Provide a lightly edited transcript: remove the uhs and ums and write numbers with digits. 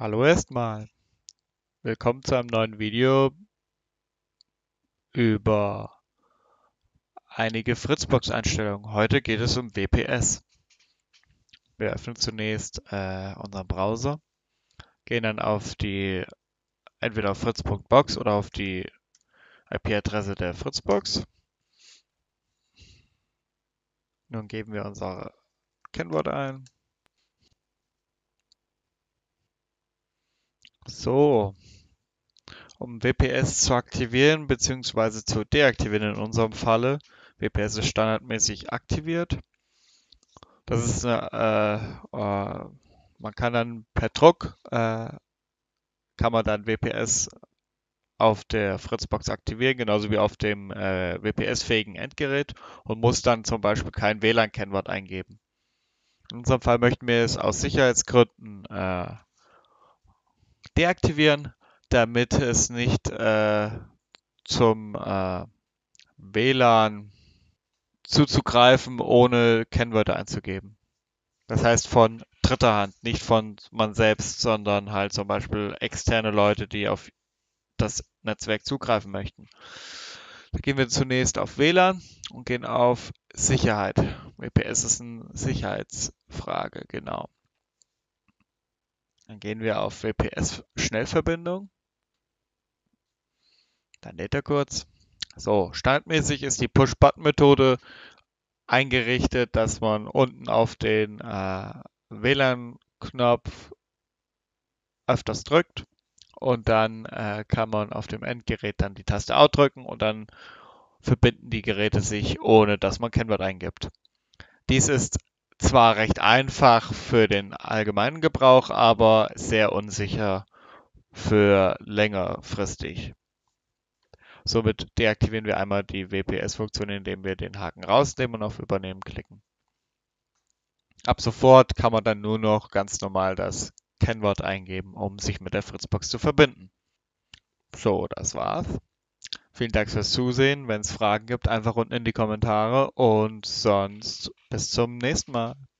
Hallo erstmal, willkommen zu einem neuen Video über einige Fritzbox-Einstellungen. Heute geht es um WPS. Wir öffnen zunächst unseren Browser, gehen dann entweder auf fritz.box oder auf die IP-Adresse der Fritzbox. Nun geben wir unser Kennwort ein. So, um WPS zu aktivieren bzw. zu deaktivieren in unserem Falle. WPS ist standardmäßig aktiviert. Das ist man kann dann per Druck kann man dann WPS auf der Fritzbox aktivieren, genauso wie auf dem WPS-fähigen Endgerät und muss dann zum Beispiel kein WLAN-Kennwort eingeben. In unserem Fall möchten wir es aus Sicherheitsgründen deaktivieren, damit es nicht zum WLAN zuzugreifen, ohne Kennwörter einzugeben. Das heißt von dritter Hand, nicht von man selbst, sondern halt zum Beispiel externe Leute, die auf das Netzwerk zugreifen möchten. Da gehen wir zunächst auf WLAN und gehen auf Sicherheit. WPS ist eine Sicherheitsfrage, genau. Dann gehen wir auf WPS Schnellverbindung. Dann lädt er kurz. So, standardmäßig ist die Push-Button-Methode eingerichtet, dass man unten auf den WLAN-Knopf öfters drückt und dann kann man auf dem Endgerät dann die Taste Out drücken und dann verbinden die Geräte sich, ohne dass man Kennwort eingibt. Dies ist zwar recht einfach für den allgemeinen Gebrauch, aber sehr unsicher für längerfristig. Somit deaktivieren wir einmal die WPS-Funktion, indem wir den Haken rausnehmen und auf Übernehmen klicken. Ab sofort kann man dann nur noch ganz normal das Kennwort eingeben, um sich mit der Fritzbox zu verbinden. So, das war's. Vielen Dank fürs Zusehen. Wenn es Fragen gibt, einfach unten in die Kommentare und sonst bis zum nächsten Mal.